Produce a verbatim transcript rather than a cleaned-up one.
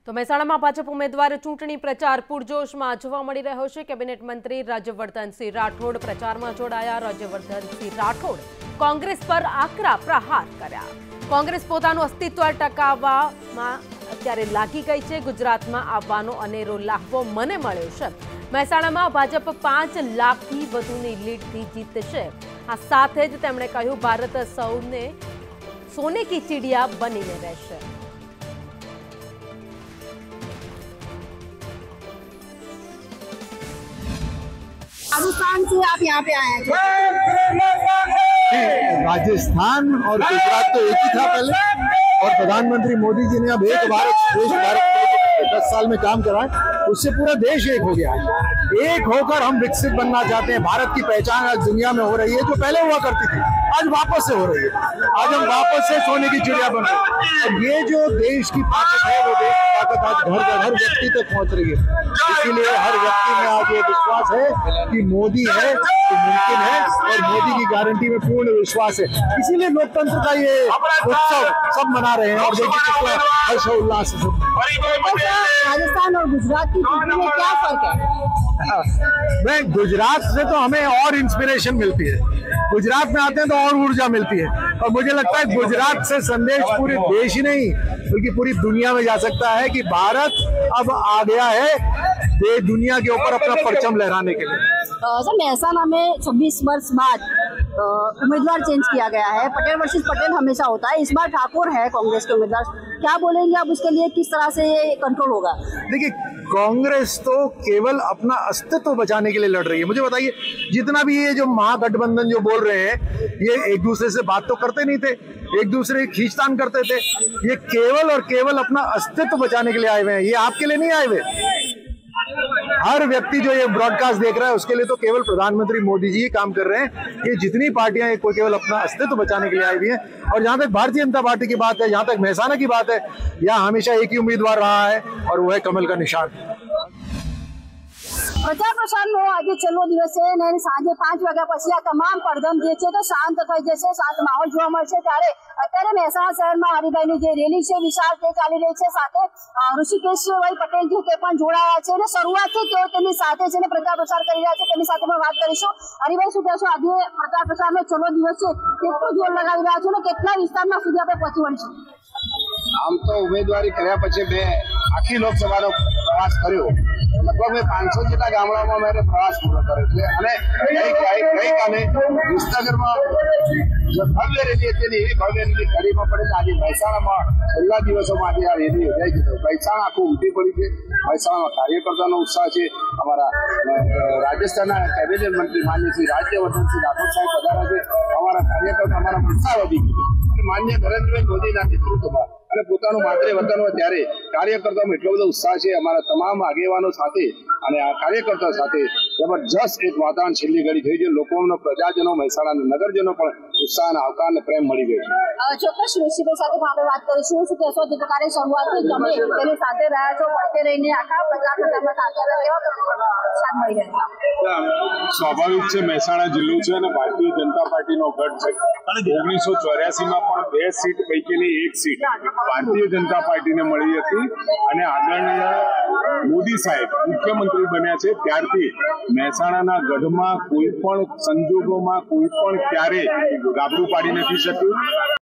તો મહેસાણામાં ભાજપ ઉમેદવાર ચૂંટણી પ્રચાર પૂરજોશમાં જોવા મળી રહ્યો છે। કેબિનેટ મંત્રી રાજ્યવર્ધનસિંહ રાઠોડ પ્રચારમાં જોડાયા। રાજ્યવર્ધનસિંહ રાઠોડ કોંગ્રેસ પર આકરા પ્રહાર કર્યા। કોંગ્રેસ પોતાનું અસ્તિત્વ ટકાવવામાં અત્યારે લાગી ગઈ છે। ગુજરાતમાં આવવાનો અનેરો લાહવો મને મળ્યો છે। મહેસાણામાં ભાજપ પાંચ લાખથી વધુની લીડથી જીતશે। આ સાથે જ તેમણે કહ્યું, ભારત સૌને સોને કી ચીડિયા બનીને રહેશે। राजस्थान से आप यहाँ पे आए हैं। राजस्थान और गुजरात तो एक ही था पहले, और प्रधानमंत्री मोदी जी ने अब एक भारत श्रेष्ठ भारत दस साल में काम करा है, उससे पूरा देश एक हो गया है। एक होकर हम विकसित बनना चाहते हैं। भारत की पहचान आज दुनिया में हो रही है, जो पहले हुआ करती थी आज वापस से हो रही है। आज हम वापस से सोने की चिड़िया बन रहे हैं। और ये जो देश की ताकत है, वो देश की ताकत आज घर घर हर व्यक्ति तक पहुंच रही है। इसीलिए हर व्यक्ति में आज ये विश्वास है कि मोदी है तो मुमकिन है, और मोदी की गारंटी में पूर्ण विश्वास है। इसीलिए लोकतंत्र का ये उत्सव सब मना रहे हैं, और देखिए कितना हर्षोल्लास है। राजस्थान और गुजरात की चुनाव में क्या फर्क है? मैं गुजरात से तो हमें और इंस्पिरेशन मिलती है। गुजरात में आते हैं तो और ऊर्जा मिलती है, और मुझे लगता है गुजरात से संदेश पूरे देश ही नहीं बल्कि पूरी दुनिया में जा सकता है कि भारत अब आ गया है दुनिया के ऊपर अपना परचम लहराने के लिए। सर, महसाणा में छब्बीस वर्ष बाद उम्मीदवार चेंज किया गया है। पटेल वर्सेस पटेल हमेशा होता है, इस बार ठाकुर है कांग्रेस के उम्मीदवार। क्या बोलेंगे आप उसके लिए, किस तरह से ये कंट्रोल होगा? देखिए, कांग्रेस तो केवल अपना अस्तित्व बचाने के लिए लड़ रही है। मुझे बताइए, जितना भी ये जो महागठबंधन जो बोल रहे हैं, ये एक दूसरे से बात तो करते नहीं थे, एक दूसरे की खींचतान करते थे। ये केवल और केवल अपना अस्तित्व बचाने के लिए आए हुए हैं, ये आपके लिए नहीं आए हुए। हर व्यक्ति जो ये ब्रॉडकास्ट देख रहा है, उसके लिए तो केवल प्रधानमंत्री मोदी जी ही काम कर रहे हैं। ये जितनी पार्टियां हैं, कोई केवल अपना अस्तित्व बचाने के लिए आई हुई हैं। और जहां तक भारतीय जनता पार्टी की बात है, जहां तक महसाणा की बात है, यहाँ हमेशा एक ही उम्मीदवार रहा है, और वो है कमल का निशान। प्रचार प्रसार नो आगे चलो दिवस सांजे पांच वाग्या पछी आ तमाम પડધમ જે છે તે શાંત થઈ જશે, શાંત માહોલ જોવા મળશે। ત્યારે અત્યારે મહેસાણા શહેરમાં હરિભાઈની જે રેલી છે વિશાળ તે ચાલી રહી છે। સાથે ઋષિકેશભાઈ પટેલ જે તે પણ જોડાયા છે, અને શરૂઆતથી તેઓ તેમની સાથે છે ને પ્રચાર પ્રસાર કરી રહ્યા છે, તેમની સાથે પણ વાત કરીશું। હરિભાઈ, શું કહેશો, આજે પ્રચાર પ્રસારનો છેલ્લો દિવસ છે, કેટલું જોર લગાવી રહ્યા છો ને કેટલા વિસ્તારમાં સુધી આપણે પહોંચી વળશું? આમ તો ઉમેદવારી કર્યા પછી મેં આખી લોકસભાનો પ્રવાસ કર્યો, લગભગ મેં પાંચસો જેટલા ગામડામાં મેં પ્રવાસ પૂરો કર્યો છે। અને ગઈકાલે વિસનગરમાં જે ભવ્ય રેલી હતી ને, એવી ભવ્ય રેલી કરીમાં પડે આજે મહેસાણામાં છેલ્લા દિવસોમાં આજે આ રેલી યોજાઈ છે। મહેસાણા આખું ઉમટી પડી છે। મહેસાણામાં કાર્યકર્તાનો ઉત્સાહ છે। અમારા રાજસ્થાનના કેબિનેટ મંત્રી માન્ય શ્રી રાજ્યવર્ધનસિંહ રાઠોડ સાહેબ પધાર્યા છે। અમારા કાર્યકર્તા અમારા ઉત્સાહ વધી ગયો। માન્ય નરેન્દ્રભાઈ મોદીના નેતૃત્વમાં અને પોતાનું માતૃ વતન હોય ત્યારે કાર્યકર્તાઓમાં એટલો બધો ઉત્સાહ છે। અમારા તમામ આગેવાનો સાથે અને આ કાર્યકર્તાઓ સાથે જબરજસ્ત એક વાતાવરણ છેલ્લી ઘડી થઈ છે। લોકોનો, પ્રજાજનો, મહેસાણાના નગરજનો પણ ઉત્સાહ અને આવકાર અને પ્રેમ મળી ગયો છે। ચોક્કસ ઋષિભાઈ સાથે આપણે વાત કરીશું। શું કહેશો, જે પ્રકારે શરૂઆતથી તમે તેની સાથે રહ્યા છો, પડતે રહીને આખા પ્રચાર પ્રસારમાં સાથે રહ્યા, સાથ મળી રહ્યા છે? સ્વાભાવિક છે, મહેસાણા જિલ્લો છે અને ભારતીય જનતા પાર્ટીનો ગઢ છે। ઓગણીસો ચોર્યાસી માં પણ બે સીટ પૈકીની એક સીટ ભારતીય જનતા પાર્ટીને મળી હતી, અને આદરણીય મોદી સાહેબ મુખ્યમંત્રી બન્યા છે ત્યારથી મહેસાણાના ગઢમાં કોઈ પણ સંજોગોમાં કોઈ પણ ક્યારે ગાબડું પાડી નથી શક્યું।